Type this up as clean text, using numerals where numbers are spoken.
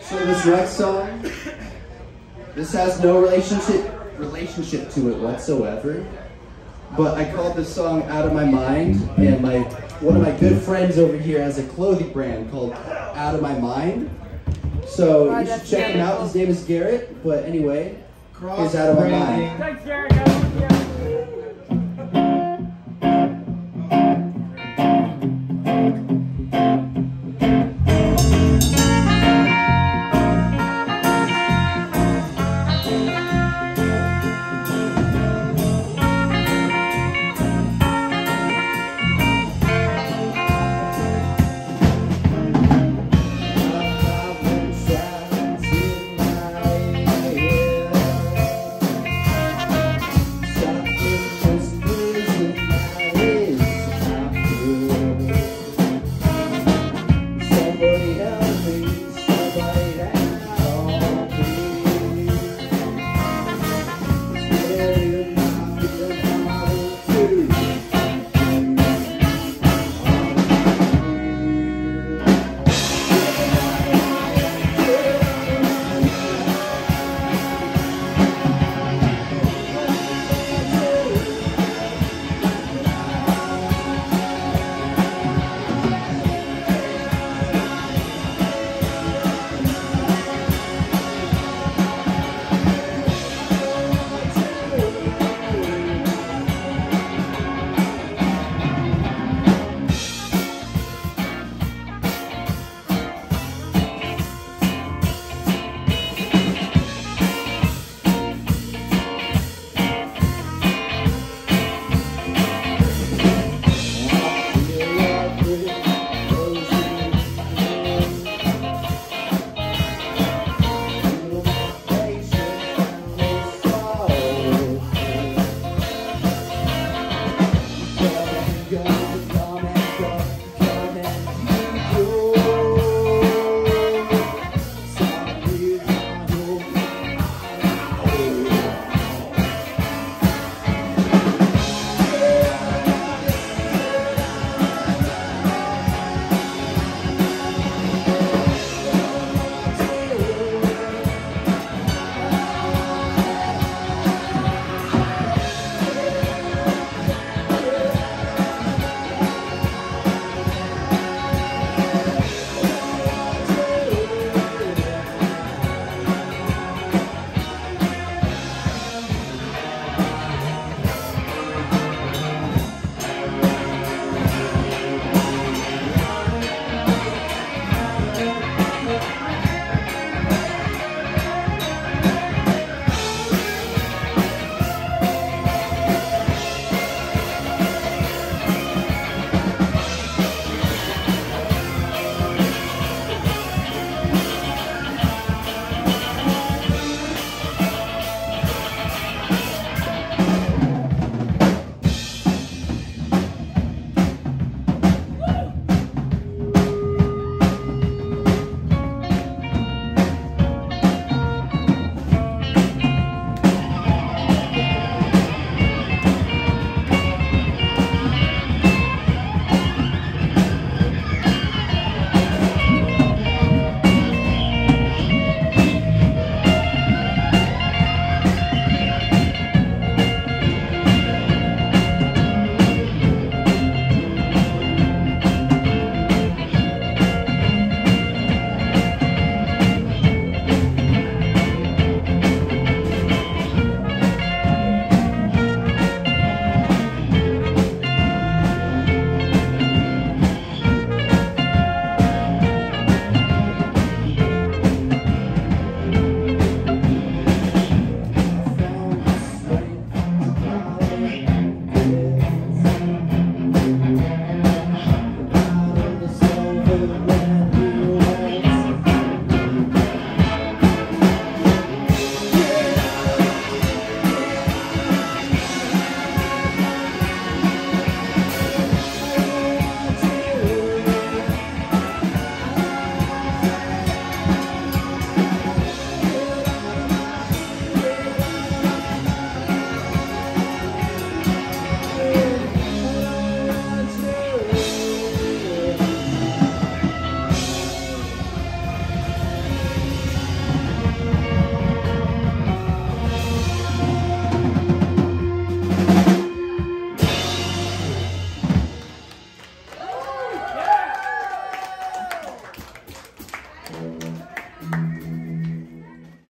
So this next song, this has no relationship to it whatsoever. But I called this song Out of My Mind, and one of my good friends over here has a clothing brand called Out of My Mind. So you should check him out. His name is Garrett. But anyway, here's Out of My Mind. Thanks, Garrett.